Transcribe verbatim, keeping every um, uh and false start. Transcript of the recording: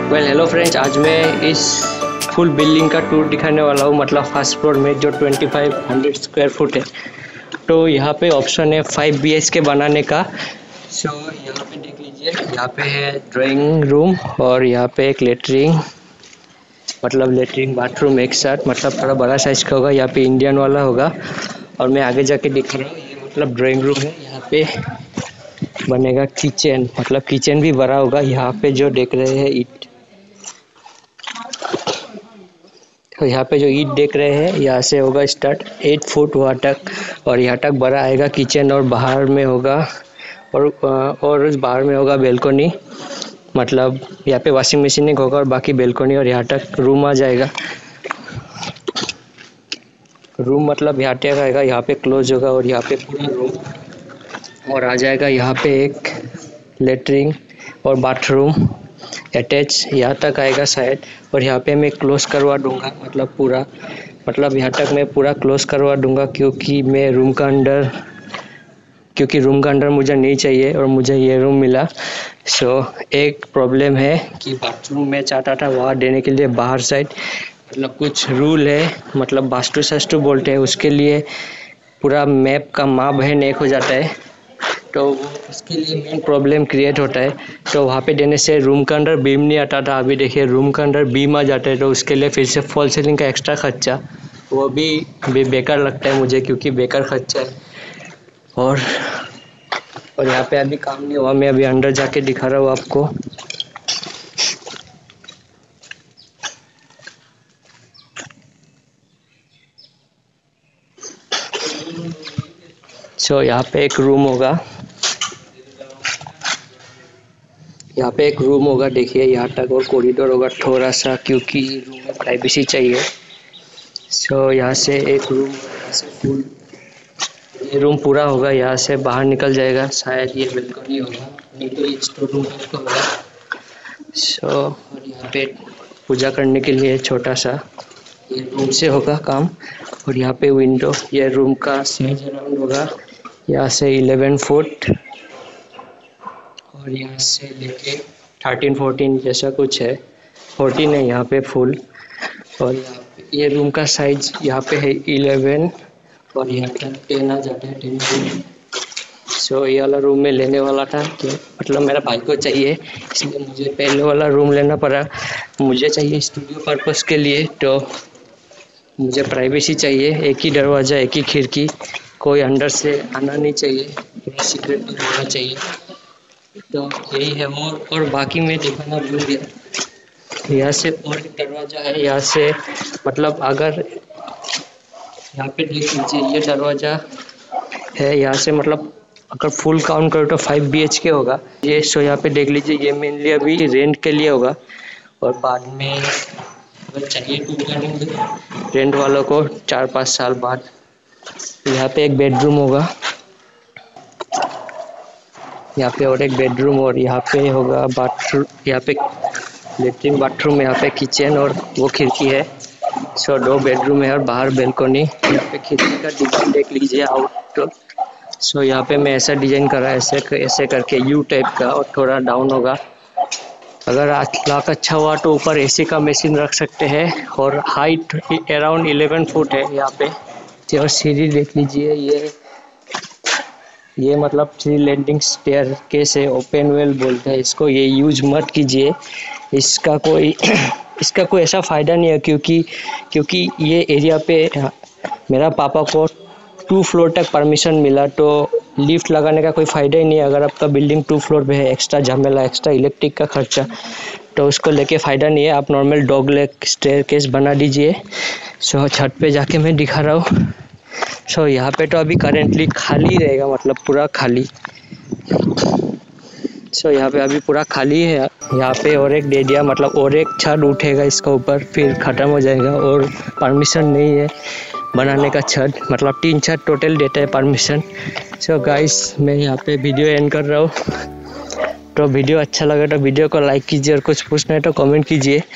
Well hello friends, आज मैं इस फुल बिल्डिंग का टूर दिखाने वाला हूँ। मतलब फर्स्ट फ्लोर में जो twenty five hundred square foot है, तो यहाँ पे ऑप्शन है फाइव बी एच के बनाने का। सो so, यहाँ पे देख लीजिए, यहाँ पे है ड्राइंग रूम और यहाँ पे एक लेटरिन, मतलब लेटरिन बाथरूम एक साथ, मतलब थोड़ा बड़ा साइज का होगा। यहाँ पे इंडियन वाला होगा और मैं आगे जाके दिखा रहा हूँ, ये मतलब ड्राइंग रूम है। यहाँ पे बनेगा किचन, मतलब किचन भी बड़ा होगा। यहाँ पे जो देख रहे हैं ईट, तो यहाँ पे जो ईट देख रहे हैं, यहाँ से होगा स्टार्ट एट फुट वहाँ तक, और यहाँ तक बड़ा आएगा किचन। और बाहर में होगा और और उस बाहर में होगा बेल्कोनी, मतलब यहाँ पे वॉशिंग मशीन होगा और बाकी बेल्कोनी, और यहाँ तक रूम आ जाएगा। रूम मतलब यहाँ तक आएगा, यहाँ पे क्लोज होगा और यहाँ पे पूरा रूम, और आ जाएगा यहाँ पे एक लेटरिन और बाथरूम अटैच, यहाँ तक आएगा शायद। और यहाँ पे मैं क्लोज करवा दूंगा, मतलब पूरा, मतलब यहाँ तक मैं पूरा क्लोज करवा दूंगा, क्योंकि मैं रूम का अंदर क्योंकि रूम का अंदर मुझे नहीं चाहिए और मुझे ये रूम मिला। सो so, एक प्रॉब्लम है कि बाथरूम में चाहता था वहाँ देने के लिए बाहर साइड, मतलब कुछ रूल है, मतलब वास्तु शास्त्र बोलते हैं, उसके लिए पूरा मैप का माँ बहन एक हो जाता है, तो उसके लिए मेन प्रॉब्लम क्रिएट होता है। तो वहाँ पे देने से रूम के अंदर बीम नहीं आता था, अभी देखिए रूम के अंदर बीम आ जाता है, तो उसके लिए फिर से फॉल सीलिंग का एक्स्ट्रा खर्चा, वो भी, भी बेकार लगता है मुझे, क्योंकि बेकार खर्चा है। और और यहाँ पे अभी काम नहीं हुआ, मैं अभी अंदर जाके दिखा रहा हूँ आपको। सो so, यहाँ पे एक रूम होगा, यहाँ पे एक रूम होगा, देखिए यहाँ तक, और कॉरिडोर होगा थोड़ा सा, क्योंकि रूम में प्राइवेसी चाहिए। सो so, यहाँ से एक रूम, यहाँ से फुल ये रूम पूरा होगा, यहाँ से बाहर निकल जाएगा, शायद ये बेल्कनी होगा, नहीं तो ये स्टोर रूम टाइप का होगा। सो so, और यहाँ पे पूजा करने के लिए छोटा सा ये रूम से होगा काम, और यहाँ पे विंडो, ये रूम का साइज अराउंड होगा यहाँ से इलेवन फुट और यहाँ से लेके थर्टीन फोर्टीन जैसा कुछ है, फोर्टीन है यहाँ पे फुल। और यहाँ पे ये रूम का साइज यहाँ पे है इलेवन और यहाँ तक टेन आ जाता है, टेन फुट। सो ये वाला रूम में लेने वाला था, कि मतलब मेरा भाई को चाहिए, इसलिए मुझे पहले वाला रूम लेना पड़ा। मुझे चाहिए स्टूडियो पर्पस के लिए, तो मुझे प्राइवेसी चाहिए, एक ही दरवाज़ा, एक ही खिड़की, कोई अंदर से आना नहीं चाहिए, पूरा सीक्रेट होना चाहिए, तो यही है। और और बाकी मैं दिखाना भूल गया, यहाँ से और एक दरवाज़ा है, यहाँ से, मतलब अगर यहाँ पे देख लीजिए, ये दरवाज़ा है यहाँ से, मतलब अगर फुल काउंट करो तो फाइव बी एच के होगा ये। सो यहाँ पे देख लीजिए, ये मेनली अभी रेंट के लिए होगा, और बाद में अगर चाहिए तो करेंगे रेंट वालों को चार पाँच साल बाद। यहाँ पे एक बेडरूम होगा, यहाँ पे और एक बेडरूम, और यहाँ पे होगा बाथरूम, यहाँ पे लेटरिन बाथरूम, यहाँ पे किचन और वो खिड़की है। सो दो बेडरूम है और बाहर बेल्कोनी। यहाँ पे खिड़की का डिजाइन देख लीजिए आउट। सो यहाँ पे मैं ऐसा डिजाइन करा, ऐसे ऐसे करके यू टाइप का, और थोड़ा डाउन होगा। अगर लाख अच्छा हुआ तो ऊपर एसी का मशीन रख सकते हैं, और हाइट अराउंड इलेवन फुट है यहाँ पे। और सीढ़ी देख लीजिए, ये ये मतलब थ्री लैंडिंग स्टेयर केस है, ओपन वेल बोलते हैं इसको, ये यूज मत कीजिए, इसका कोई इसका कोई ऐसा फ़ायदा नहीं है, क्योंकि क्योंकि ये एरिया पे मेरा पापा को टू फ्लोर तक परमिशन मिला, तो लिफ्ट लगाने का कोई फ़ायदा ही नहीं है। अगर आपका बिल्डिंग टू फ्लोर पे है, एक्स्ट्रा झमेला, एक्स्ट्रा इलेक्ट्रिक का खर्चा, तो उसको लेके फ़ायदा नहीं है। आप normal dog leg staircase बना दीजिए। सो छत पे जाके मैं दिखा रहा हूँ। सो यहाँ पे तो अभी करेंटली खाली रहेगा, मतलब पूरा खाली। सो so, यहाँ पे अभी पूरा खाली है। यहाँ पे और एक दे दिया, मतलब और एक छत उठेगा इसका ऊपर, फिर ख़त्म हो जाएगा, और परमिशन नहीं है बनाने का छत, मतलब तीन छत टोटल देता है परमिशन। सो गाइस, मैं यहाँ पे वीडियो एंड कर रहा हूँ। तो वीडियो अच्छा लगा तो वीडियो को लाइक कीजिए, और कुछ पूछना है तो कमेंट कीजिए।